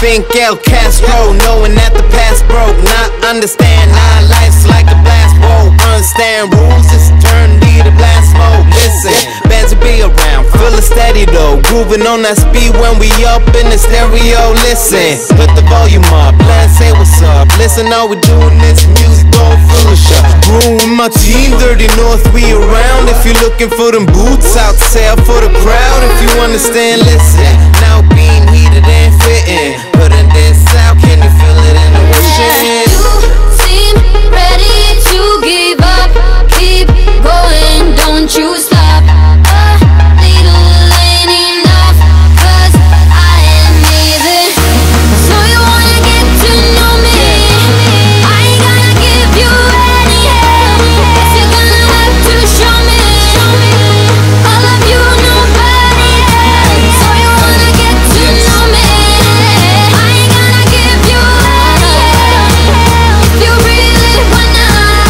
think El Castro, knowing that the past broke. Not understand how life's like a blast. Whoa, understand rules, it's eternity to blast mode. Listen, bands will be around, feeling steady though. Grooving on that speed when we up in the stereo. Listen, put the volume up, let's say what's up. Listen, all we doing this music, don't fool us up. Room with my team, Dirty North, we around. If you're looking for them boots, out sale for the crowd. If you understand, listen. Now being heated and fitting, putting this out, can you feel it in the ocean? You seem ready to give up. Keep going, don't you stop. A little ain't enough, 'cause I am amazing. So you wanna get to know me? I ain't gonna give you any help, 'cause you're gonna have to show me. All of you, nobody else. So you wanna get to know me? I ain't gonna give you any help. If you really wanna,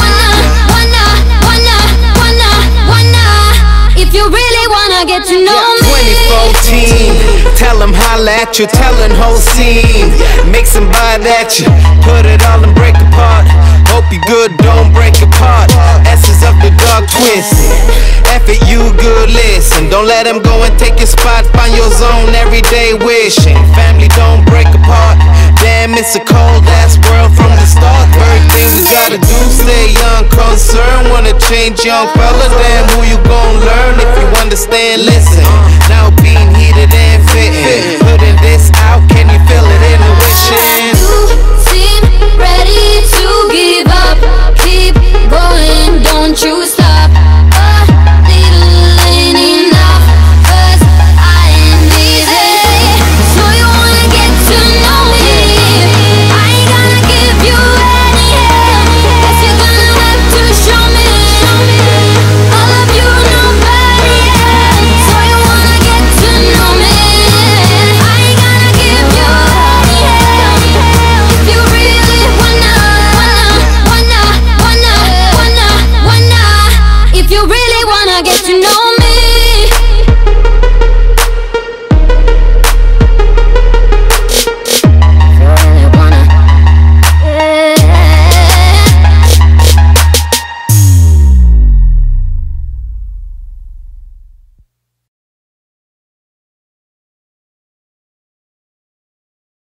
if you really wanna get to know me. 2014, tell them holla at you, telling whole scene. Mix and buy at you, put it all and break apart. Hope you good, don't break apart. Essence of the dark twist. F it, you good, listen. Don't let them go and take your spot. Find your zone, everyday wishing. Family don't break apart. Damn, it's a cold ass world from the start. Everything we gotta do, stay unconcerned. Wanna change, young fella? Damn, who you gon' learn if you understand? Listen, now being heated and fitting.